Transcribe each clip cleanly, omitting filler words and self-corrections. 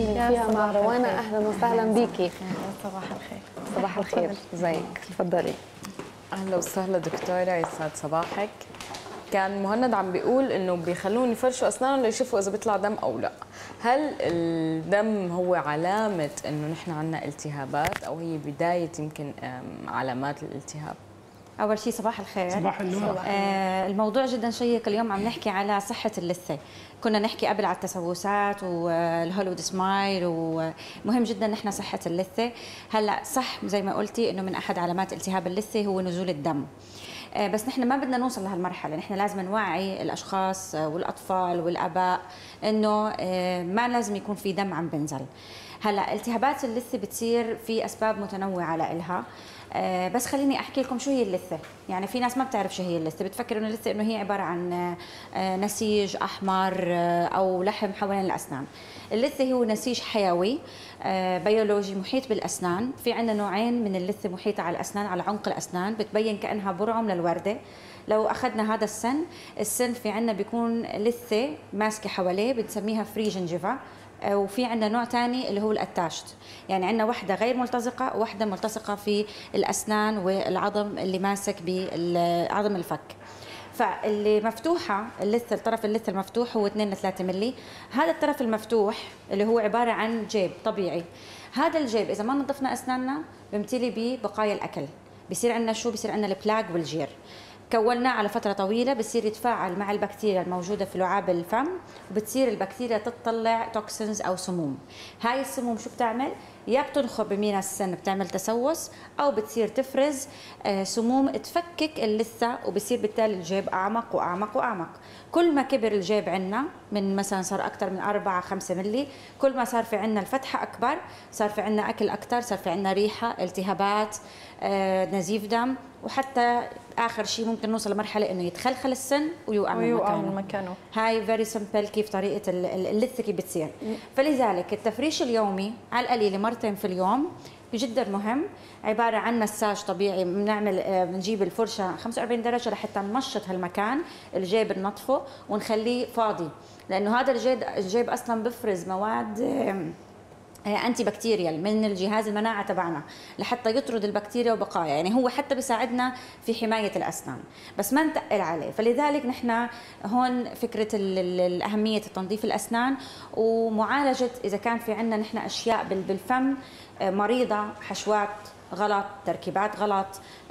نتكلم فيها مع روانا. اهلا وسهلا بيكي. صباح الخير. صباح الخير، ازيك؟ تفضلي. اهلا وسهلا دكتوره، يسعد صباحك. كان مهند عم بيقول انه بيخلون يفرشوا اسنانهم ليشوفوا اذا بيطلع دم او لا. هل الدم هو علامه انه نحن عندنا التهابات او هي بدايه يمكن علامات الالتهاب؟ أول شيء صباح الخير. صباح النور. الموضوع جدا شيق. اليوم عم نحكي على صحة اللثة. كنا نحكي قبل على التسوسات والهوليوود سمايل، ومهم جدا نحن صحة اللثة. هلا صح زي ما قلتي انه من احد علامات التهاب اللثة هو نزول الدم. بس نحن ما بدنا نوصل لهالمرحلة، نحن لازم نوعي الاشخاص والأطفال والآباء انه ما لازم يكون في دم عم بنزل. هلا التهابات اللثة بتصير في اسباب متنوعة لإلها. بس خليني احكي لكم شو هي اللثه. يعني في ناس ما بتعرف شو هي اللثه، بتفكر انه اللثه انه هي عباره عن نسيج احمر او لحم حوالين الاسنان. اللثه هو نسيج حيوي بيولوجي محيط بالاسنان. في عندنا نوعين من اللثه محيطه على الاسنان، على عمق الاسنان، بتبين كانها برعم للورده. لو اخذنا هذا السن في عندنا بيكون لثه ماسكه حواليه، بنسميها فري جنجيفا. وفي عندنا نوع ثاني اللي هو الاتاشت، يعني عندنا وحده غير ملتصقه ووحده ملتصقه في الاسنان والعظم اللي ماسك بعظم الفك. فاللي مفتوحه اللثه، الطرف اللثه المفتوح هو 2 ل 3 ملي. هذا الطرف المفتوح اللي هو عباره عن جيب طبيعي. هذا الجيب اذا ما نظفنا اسناننا بيمتلي ببقايا الاكل، بصير عندنا شو؟ بصير عندنا البلاك والجير. كوناه على فترة طويلة بصير يتفاعل مع البكتيريا الموجودة في لعاب الفم، وبتصير البكتيريا تطلع توكسينز أو سموم. هاي السموم شو بتعمل؟ يا بتنخب بمينا السن بتعمل تسوس، أو بتصير تفرز سموم تفكك اللثة، وبصير بالتالي الجيب أعمق وأعمق وأعمق. كل ما كبر الجيب عندنا من مثلا صار أكثر من 4-5 ملي، كل ما صار في عندنا الفتحة أكبر، صار في عندنا أكل أكثر، صار في عندنا ريحة، التهابات، نزيف دم، وحتى اخر شيء ممكن نوصل لمرحله انه يتخلخل السن ويوقع من مكانه. هاي فيري سمبل كيف طريقه اللثه كيف بتصير. فلذلك التفريش اليومي على القليله مرتين في اليوم جدا مهم. عباره عن مساج طبيعي، بنعمل بنجيب الفرشه 45 درجه لحتى نمشط هالمكان، الجيب ننظفه ونخليه فاضي، لانه هذا الجيب اصلا بفرز مواد انتي بكتيريال من الجهاز المناعه تبعنا لحتى يطرد البكتيريا وبقايا. يعني هو حتى بيساعدنا في حمايه الاسنان بس ما نتقل عليه. فلذلك نحن هون فكره الاهميه تنظيف الاسنان ومعالجه اذا كان في عندنا نحن اشياء بالفم مريضه، حشوات غلط، تركيبات غلط،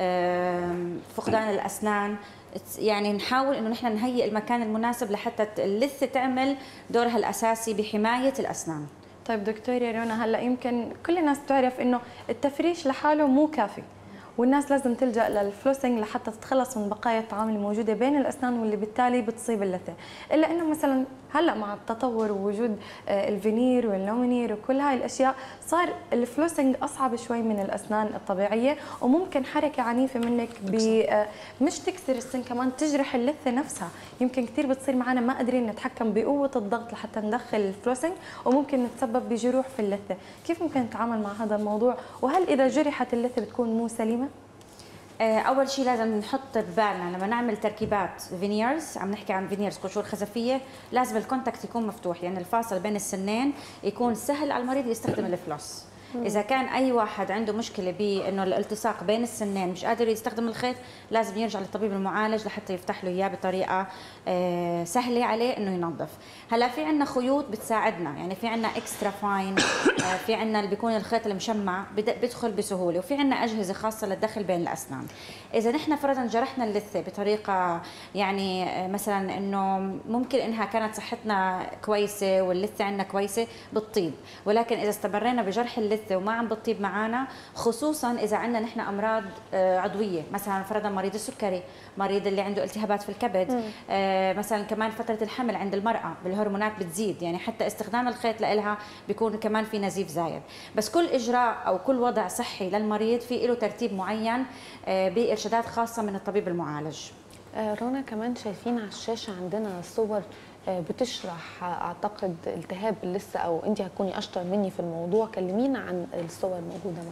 فقدان الاسنان. يعني نحاول انه نحن نهيئ المكان المناسب لحتى اللثه تعمل دورها الاساسي بحمايه الاسنان. طيب دكتورة رونا، هلا يمكن كل الناس بتعرف انه التفريش لحاله مو كافي، والناس لازم تلجأ للفلوسنج لحتى تتخلص من بقايا الطعام الموجودة بين الأسنان واللي بالتالي بتصيب اللثة. إلا إنه مثلا هلا مع التطور ووجود الفينير واللومينير وكل هاي الأشياء صار الفلوسنج أصعب شوي من الأسنان الطبيعية، وممكن حركة عنيفة منك مش تكسر السن، كمان تجرح اللثة نفسها. يمكن كثير بتصير معنا ما قادرين نتحكم بقوة الضغط لحتى ندخل الفلوسنج، وممكن نتسبب بجروح في اللثة. كيف ممكن نتعامل مع هذا الموضوع؟ وهل إذا جرحت اللثة بتكون مو سليمة؟ اول شيء لازم نحط ببالنا لما نعمل تركيبات فينيرز، عم نحكي عن فينيرز قشور خزفيه، لازم الكونتاكت يكون مفتوح، يعني الفاصل بين السنين يكون سهل على المريض يستخدم الفلوس. اذا كان اي واحد عنده مشكله بانه الالتصاق بين السنين مش قادر يستخدم الخيط، لازم يرجع للطبيب المعالج لحتى يفتح له اياه بطريقه سهله عليه انه ينظف. هلا في عندنا خيوط بتساعدنا، يعني في عندنا اكسترا فاين، في عندنا اللي بيكون الخيط المشمع بيدخل بسهوله، وفي عندنا اجهزه خاصه للدخل بين الاسنان. اذا نحن فرضا جرحنا اللثه بطريقه يعني مثلا انه ممكن انها كانت صحتنا كويسه واللثه عندنا كويسه بتطيب، ولكن اذا استمرينا بجرح اللثه وما عم بتطيب معنا، خصوصا اذا عندنا نحن امراض عضويه، مثلا فرضا مريض السكري، مريض اللي عنده التهابات في الكبد، مثلا كمان فتره الحمل عند المراه بالهرمونات بتزيد، يعني حتى استخدام الخيط لها بيكون كمان في نزيف زايد. بس كل اجراء او كل وضع صحي للمريض في له ترتيب معين بارشادات خاصه من الطبيب المعالج. رونا، كمان شايفين على الشاشه عندنا صور بتشرح اعتقد التهاب اللثه، او انت هتكوني اشطر مني في الموضوع، كلمينا عن الصور الموجوده معانا.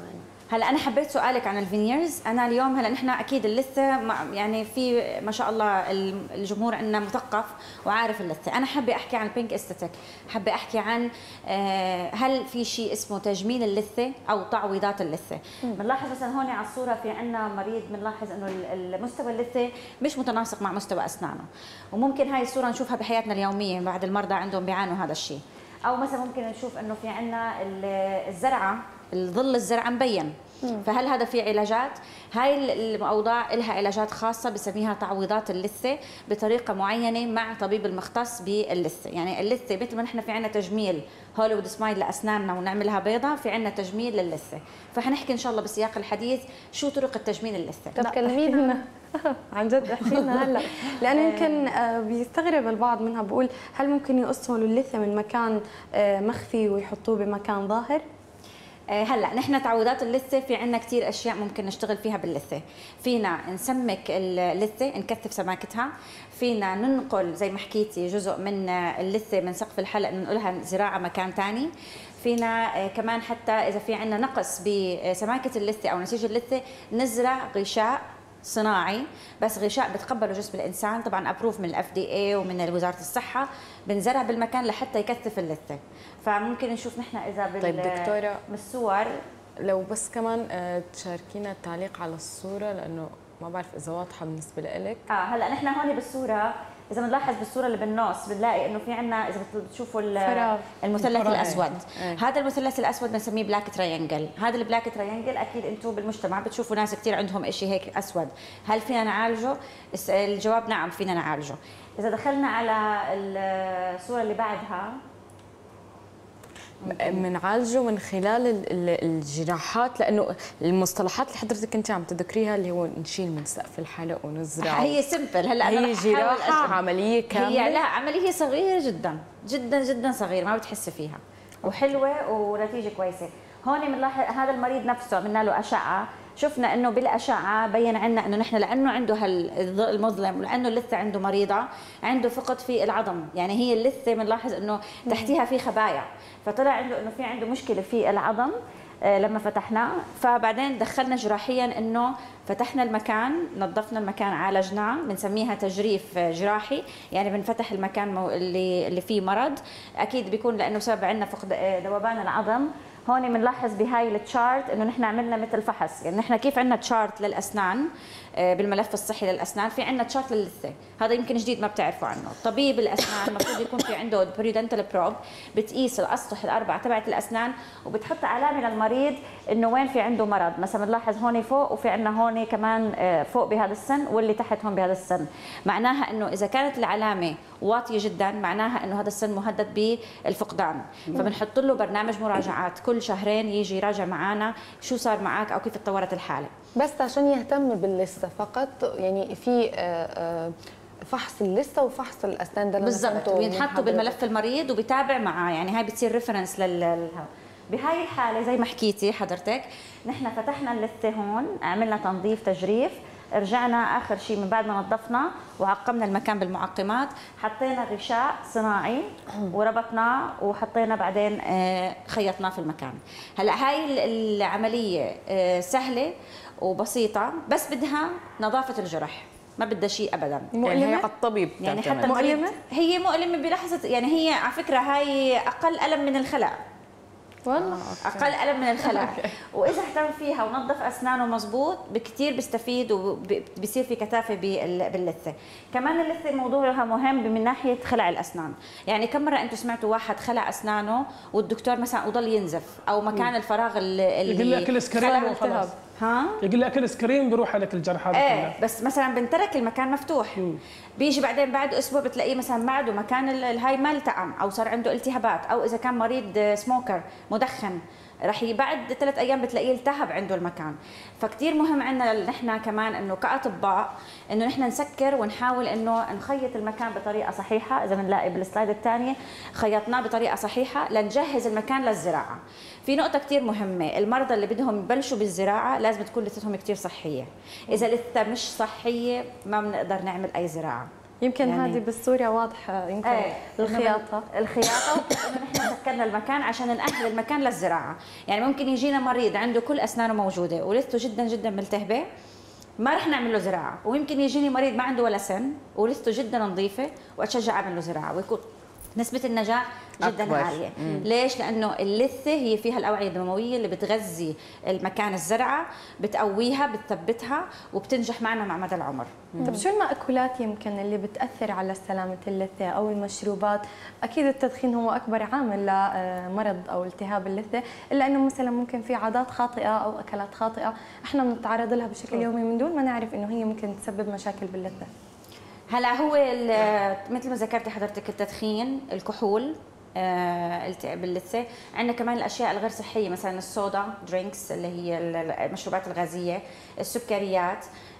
هلا انا حبيت سؤالك عن الفينيرز. انا اليوم هلا نحن اكيد اللثه يعني في ما شاء الله الجمهور عندنا مثقف وعارف اللثه. انا حابه احكي عن البينك استاتيك، حابه احكي عن هل في شيء اسمه تجميل اللثه او تعويضات اللثه. بنلاحظ مثلا هون على الصوره في عندنا مريض بنلاحظ انه المستوى اللثه مش متناسق مع مستوى اسنانه، وممكن هاي الصوره نشوفها بحياتنا اليوميه بعض المرضى عندهم بيعانوا هذا الشيء. او مثلا ممكن نشوف انه في عندنا الزرعه، الظل الزرعه مبين. فهل هذا في علاجات؟ هاي الاوضاع لها علاجات خاصه بسميها تعويضات اللثه بطريقه معينه مع طبيب المختص باللثه. يعني اللثه مثل ما نحن في عندنا تجميل هوليوود سمايل لاسناننا ونعملها بيضاء، في عندنا تجميل للثه. فحنحكي ان شاء الله بسياق الحديث شو طرق التجميل اللثه. طب كلمينا عن جد احكي لنا هلا، لانه يمكن بيستغرب البعض منها، بقول هل ممكن يقصوا له اللثه من مكان مخفي ويحطوه بمكان ظاهر؟ هلا نحن تعويضات اللثه في عندنا كثير اشياء ممكن نشتغل فيها باللثه. فينا نسمك اللثه، نكثف سماكتها، فينا ننقل زي ما حكيتي جزء من اللثه من سقف الحلق ننقلها زراعه مكان ثاني. فينا كمان حتى اذا في عندنا نقص بسماكه اللثه او نسيج اللثه نزرع غشاء صناعي، بس غشاء بتقبله جسم الانسان طبعا ابروف من FDA ومن وزاره الصحه، بنزرع بالمكان لحتى يكثف اللثه. فممكن نشوف نحن اذا طيب دكتوره من الصور لو بس كمان تشاركينا التعليق على الصوره، لانه ما بعرف اذا واضحه بالنسبه لك. هلا نحن هون بالصوره اذا بنلاحظ بالصوره اللي بالنص بنلاقي انه في عندنا اذا بتشوفوا المثلث الاسود. هذا المثلث الاسود بنسميه بلاك تريانجل. هذا البلاك تريانجل اكيد انتم بالمجتمع بتشوفوا ناس كثير عندهم شيء هيك اسود. هل فينا نعالجه؟ الجواب نعم فينا نعالجه. اذا دخلنا على الصوره اللي بعدها بنعالجه من خلال الجراحات، لانه المصطلحات اللي حضرتك كنت عم تذكريها اللي هو نشيل من سقف الحلق ونزرع، هي سمبل. هلا هي جراحه عمليه كامله؟ هي لا، عمليه صغيره جدا جدا جدا صغيره ما بتحسي فيها وحلوه ونتيجه كويسه. هون بنلاحظ هذا المريض نفسه عملنا له اشعه، شفنا انه بالاشعه بين عنا انه نحن لانه عنده هالضوء المظلم ولانه اللثه عنده مريضه عنده فقد في العظم. يعني هي اللثه بنلاحظ انه تحتيها في خبايا، فطلع عنده انه في عنده مشكله في العظم لما فتحناه. فبعدين دخلنا جراحيا انه فتحنا المكان، نظفنا المكان، عالجناه، بنسميها تجريف جراحي. يعني بنفتح المكان اللي فيه مرض، اكيد بيكون لانه سبب عندنا فقد ذوبان العظم. هون بنلاحظ بهاي التشارت انه نحن عملنا مثل فحص. يعني نحن كيف عندنا تشارت للاسنان بالملف الصحي للاسنان، في عندنا تشارت للثه. هذا يمكن جديد ما بتعرفوا عنه. طبيب الاسنان المفروض يكون في عنده بريدنتال بروب بتقيس الاسطح الاربعه تبعت الاسنان وبتحط علامه للمريض انه وين في عنده مرض. مثلا بنلاحظ هون فوق وفي عندنا هون كمان فوق بهذا السن واللي تحت هون بهذا السن. معناها انه اذا كانت العلامه واطيه جدا معناها انه هذا السن مهدد بالفقدان. فبنحط له برنامج مراجعات كل شهرين يجي يراجع معنا شو صار معك او كيف تطورت الحاله. بس عشان يهتم باللثه فقط، يعني في فحص اللثه وفحص الاسنان ده بالضبط، وينحطوا بالملف المريض وبيتابع معاه. يعني هاي بتصير ريفرنس بهاي الحاله زي ما حكيتي حضرتك. نحن فتحنا اللثه هون، عملنا تنظيف تجريف، رجعنا اخر شيء من بعد ما نظفنا وعقمنا المكان بالمعقمات، حطينا غشاء صناعي وربطناه وحطينا بعدين خيطناه في المكان. هلا هاي العمليه سهله وبسيطه، بس بدها نظافه الجرح، ما بدها شيء ابدا. يعني هي على الطبيب يعني حتى مؤلمه، هي مؤلمه بلحظه. يعني هي على فكره هاي اقل الم من الخلع، والله اقل الم من الخلع. واذا اهتم فيها ونظف اسنانه مزبوط بكثير بيستفيد وبصير في كثافه باللثه. كمان اللثه موضوعها مهم من ناحيه خلع الاسنان. يعني كم مره انتم سمعتوا واحد خلع اسنانه والدكتور مثلا وضل ينزف او مكان الفراغ اللي يقول لك الاسكرين وخلاص. يقول لك الاسكرين بيروح عليك الجرح هذا كله. بس مثلا بنترك المكان مفتوح، بيجي بعدين بعد اسبوع بتلاقيه مثلا بعده مكان الهاي ما التئم او صار عنده التهابات، او اذا كان مريض سموكر مدخن رح بعد 3 ايام بتلاقيه التهب عنده المكان. فكتير مهم عندنا نحن كمان انه كاطباء انه نحن نسكر ونحاول انه نخيط المكان بطريقه صحيحه. اذا بنلاقي بالسلايد الثانيه خيطناه بطريقه صحيحه لنجهز المكان للزراعه. في نقطه كتير مهمه، المرضى اللي بدهم يبلشوا بالزراعه لازم تكون لثتهم كتير صحيه. اذا لثه مش صحيه ما بنقدر نعمل اي زراعه. يمكن يعني هذه بالصوره واضحه، يمكن الخياطه انه نحن سكرنا المكان عشان نأهل المكان للزراعه. يعني ممكن يجينا مريض عنده كل اسنانه موجوده ولثته جدا جدا ملتهبه، ما رح نعمل له زراعه. ويمكن يجيني مريض ما عنده ولا سن ولثته جدا نظيفه واتشجع اعمل له زراعه، ويكون نسبة النجاح جدا أكبر. عالية. ليش؟ لأنه اللثة هي فيها الأوعية الدموية اللي بتغذي المكان الزرعة، بتقويها، بتثبتها، وبتنجح معنا مع مدى العمر. طب شو المأكولات يمكن اللي بتأثر على سلامة اللثة أو المشروبات؟ أكيد التدخين هو أكبر عامل لمرض أو التهاب اللثة، إلا أنه مثلا ممكن في عادات خاطئة أو أكلات خاطئة احنا بنتعرض لها بشكل يومي من دون ما نعرف أنه هي ممكن تسبب مشاكل باللثة. هلا هو مثل ما ذكرتي حضرتك التدخين، الكحول، التهاب اللثه، عندنا كمان الاشياء الغير صحيه مثلا الصودا درينكس اللي هي المشروبات الغازيه، السكريات.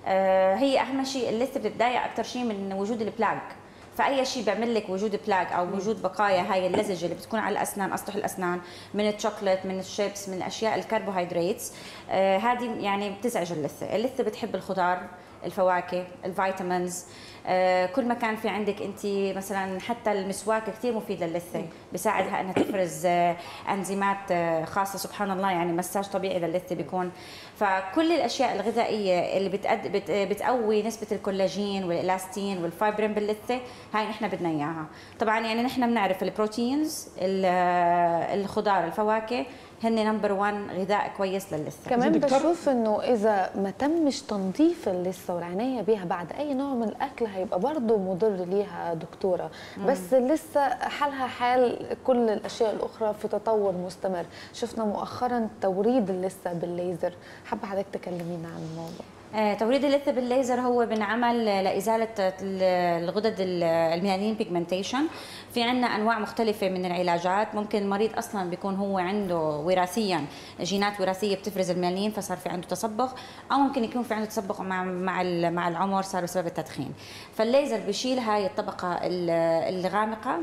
هي اهم شيء اللثه بتتضايق اكثر شيء من وجود البلاك، فاي شيء بيعمل لك وجود بلاك او وجود بقايا هاي اللزجه اللي بتكون على الاسنان، اسطح الاسنان، من الشوكليت، من الشيبس، من الاشياء الكربوهيدرات، هذه يعني بتزعج اللثه. اللثه بتحب الخضار، الفواكه، الفيتامينز. كل ما كان في عندك انت مثلا حتى المسواك كثير مفيد للثه، بيساعدها انها تفرز انزيمات خاصه سبحان الله، يعني مساج طبيعي للثه بيكون. فكل الاشياء الغذائيه اللي بتقوي نسبه الكولاجين والالاستين والفايبرين باللثه، هاي نحن بدنا اياها. طبعا يعني نحن بنعرف البروتينز، الخضار، الفواكه هن نمبر 1 غذاء كويس للثه. كمان بشوف انه اذا ما تمش تنظيف اللثه والعنايه بها بعد اي نوع من الاكل هيبقى برضه مضر ليها دكتوره. بس لسه حالها حال كل الاشياء الاخرى في تطور مستمر. شفنا مؤخرا توريد اللثه بالليزر، حابه حضرتك تكلمينا عن الموضوع. توريد اللثه بالليزر هو بنعمل لازاله الغدد الميلانين بيجمنتيشن. في عندنا انواع مختلفه من العلاجات. ممكن المريض اصلا بيكون هو عنده وراثيا جينات وراثيه بتفرز الميلانين فصار في عنده تصبغ، او ممكن يكون في عنده تصبغ مع العمر صار بسبب التدخين. فالليزر بيشيل هاي الطبقه الغامقه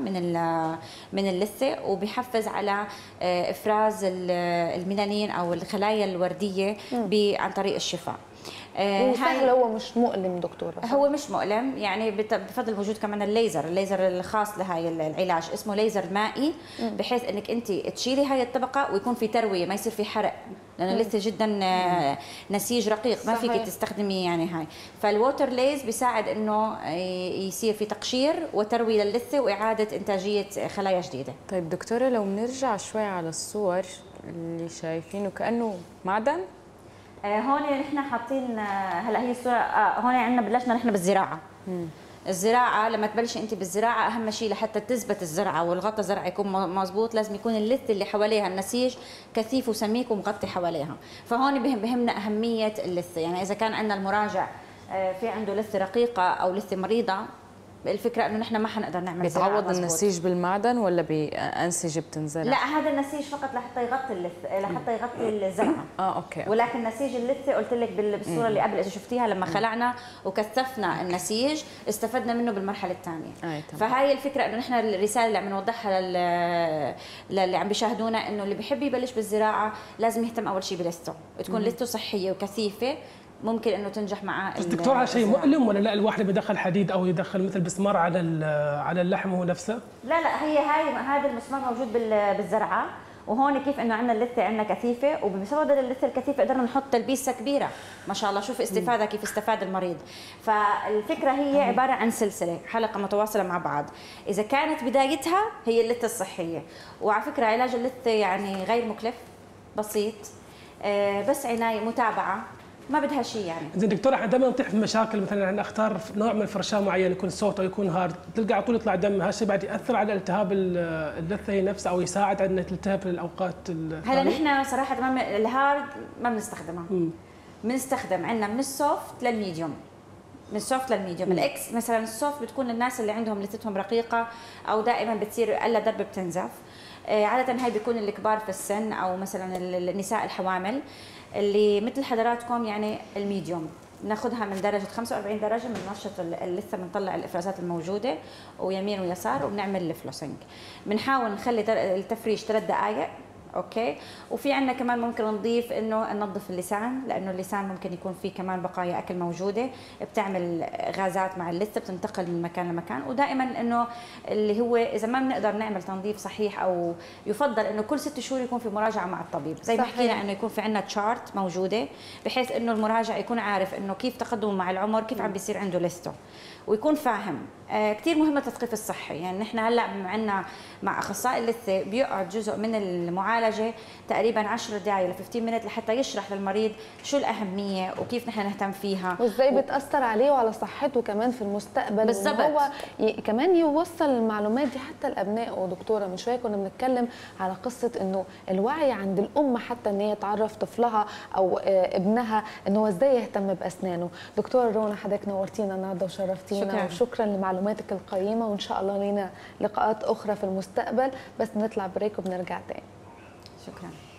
من اللثه وبيحفز على افراز الميلانين او الخلايا الورديه عن طريق الشفاء. وسهل، هو مش مؤلم دكتوره؟ هو مش مؤلم، يعني بفضل وجود كمان الليزر الخاص لهي العلاج اسمه ليزر مائي، بحيث انك انت تشيلي هاي الطبقه ويكون في ترويه، ما يصير في حرق، لانه لسه جدا نسيج رقيق ما فيك تستخدمي يعني هاي. فالووتر ليز بيساعد انه يصير في تقشير وترويه للثه واعاده انتاجيه خلايا جديده. طيب دكتوره لو بنرجع شوي على الصور اللي شايفينه كانه معدن، هون نحن حاطين هلا هي الصوره هون عندنا بلشنا نحن بالزراعه. الزراعه لما تبلشي انت بالزراعه اهم شيء لحتى تثبت الزرعه والغطاء الزرعي يكون مضبوط لازم يكون اللثه اللي حواليها النسيج كثيف وسميك ومغطي حواليها. فهون بهمنا اهميه اللثه، يعني اذا كان عندنا المراجع في عنده لثه رقيقه او لثه مريضه، الفكره انه نحن ما حنقدر نعمل بيتعوض النسيج بالمعدن ولا بانسجه بتنزرع؟ لا هذا النسيج فقط لحتى يغطي اللثه، لحتى يغطي الزرعه. اوكي. ولكن نسيج اللثه قلت لك بالصوره اللي قبل اذا شفتيها لما خلعنا وكثفنا النسيج استفدنا منه بالمرحله الثانيه. فهاي الفكره انه نحن الرساله اللي عم نوضحها للي عم بيشاهدونا انه اللي بيحب يبلش بالزراعه لازم يهتم اول شيء بلثته، تكون لثته صحيه وكثيفه، ممكن انه تنجح معاه. بس دكتور هذا شيء مؤلم ولا لا؟ الواحد بيدخل حديد او يدخل مثل مسمار على اللحم هو نفسه؟ لا هذا المسمار موجود بالزرعه، وهون كيف انه عندنا اللثه عندنا كثيفه، وبسبب اللثه الكثيفه قدرنا نحط تلبيسه كبيره ما شاء الله. شوف استفاده كيف استفاد المريض. فالفكره هي عباره عن سلسله حلقه متواصله مع بعض. اذا كانت بدايتها هي اللثه الصحيه، وعلى فكره علاج اللثه يعني غير مكلف، بسيط، بس عنايه متابعه ما بدها شيء يعني. زين دكتور، احنا دائما نطيح في مشاكل، مثلا انا اختار نوع من الفرشاه معين يكون سوفت او يكون هارد، تلقى على طول يطلع دم، هالشيء بعد ياثر على التهاب اللثه هي نفسها او يساعد على انها تلتهب في الاوقات هلا نحن صراحه الهارد ما بنستخدمها. بنستخدم عندنا من السوفت للميديوم، من السوفت للميديوم. الاكس مثلا السوفت بتكون الناس اللي عندهم لثتهم رقيقه او دائما بتصير الا درب بتنزف. عاده هاي بيكون الكبار في السن او مثلا النساء الحوامل اللي مثل حضراتكم. يعني الميديوم ناخذها من درجه 45 درجه، بننشط اللثه، بنطلع الافرازات الموجوده ويمين ويسار وبنعمل الفلوسنج. بنحاول نخلي التفريش 3 دقائق اوكي. وفي عندنا كمان ممكن نضيف انه ننظف اللسان، لانه اللسان ممكن يكون فيه كمان بقايا اكل موجوده بتعمل غازات مع اللثه بتنتقل من مكان لمكان. ودائما انه اللي هو اذا ما بنقدر نعمل تنظيف صحيح، او يفضل انه كل 6 شهور يكون في مراجعه مع الطبيب، زي ما حكينا انه يكون في عندنا تشارت موجوده، بحيث انه المراجع يكون عارف انه كيف تقدمه مع العمر، كيف عم بيصير عنده لثته، ويكون فاهم. كثير مهم التثقيف الصحي. يعني نحن هلا عندنا مع اخصائي اللثه بيقعد جزء من المعالجه تقريبا 10 دقائق ل 15 مينت لحتى يشرح للمريض شو الاهميه وكيف نحن نهتم فيها، وازاي بتاثر عليه وعلى صحته كمان في المستقبل. بالضبط. هو كمان يوصل المعلومات دي حتى لابنائه. دكتوره من شويه كنا بنتكلم على قصه انه الوعي عند الام حتى ان هي تعرف طفلها او ابنها انه هو ازاي يهتم باسنانه. دكتوره رونا حضرتك نورتينا النهارده وشرفتينا، وشكرا لمعلوماتك القيمه، وان شاء الله لينا لقاءات اخرى في المستقبل. بس نطلع بريك وبنرجع تاني. شكرا.